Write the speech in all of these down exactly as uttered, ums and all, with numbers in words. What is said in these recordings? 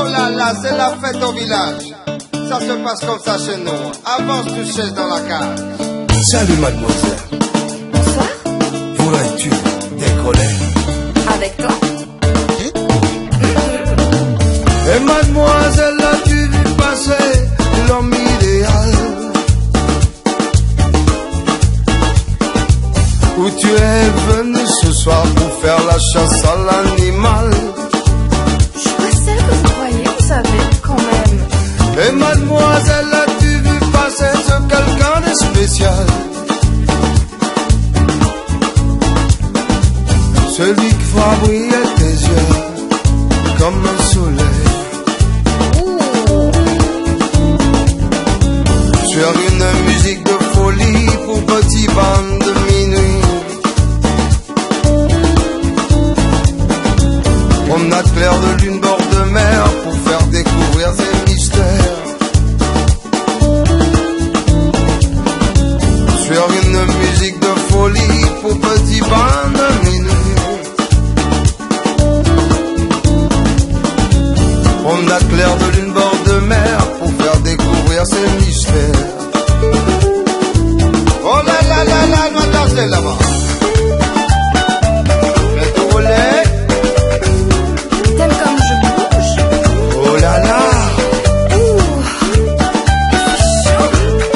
là là, c'est la fête au village. Ça se passe comme ça chez nous. Avance, tu chaises dans la cage. Salut mademoiselle. Bonsoir. Voudrais-tu décoller? Avec toi? Et mademoiselle, as-tu vu passer l'homme idéal? Où tu es venu ce soir pour faire la chasse à l'animal? Je suis pas celle que vous croyez, vous savez, quand même. Et mademoiselle, as-tu vu passer ce quelqu'un de spécial? Celui qui fera briller tes yeux comme un soleil. Sur une musique de folie pour petit band de minuit. Promenade claire de lune bord de mer pour faire découvrir ses mystères. Sur une musique de folie pour petit band de minuit. Promenade claire de lune bord de mer pour faire découvrir ses mystères. Oh là là là là, elle m'a dansé là-bas. Mais tout roulé. T'aimes comme je bouge? Oh là là. Ouh. Chaud.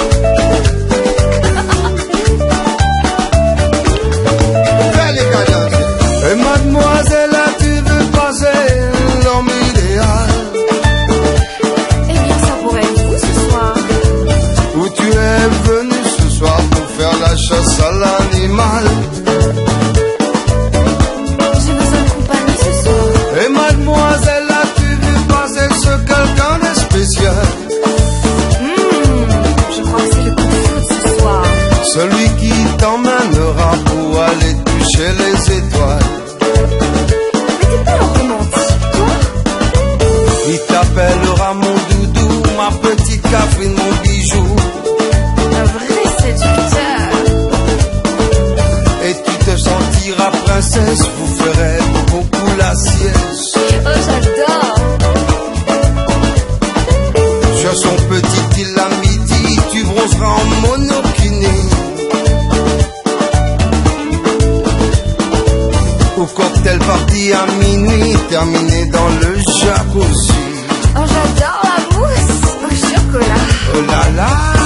Fais les cadences. Et mademoiselle, as-tu vu passer l'homme idéal? Eh bien, ça pourrait être vous ce soir. Où tu es venu ce soir pour faire la chasse à l'animal? J'ai besoin de compagnie ce soir. Et mademoiselle, as-tu vu passer ce quelqu'un de spécial? Hmm, je crois que c'est le coup de foudre ce soir. Celui qui t'emmènera pour aller toucher les étoiles. Mais t'es pas un romantique, toi? Il t'appellera mon doudou, ma petite Catherine, mon bijou. Un vrai séducteur. Et tu te sentiras princesse, vous ferez beaucoup la sieste. Oh, j'adore. Sur son petit île à midi, tu bronzeras en monokini. Au cocktail party à minuit, terminé dans le jacuzzi. Oh, j'adore la mousse au chocolat. Oh là là.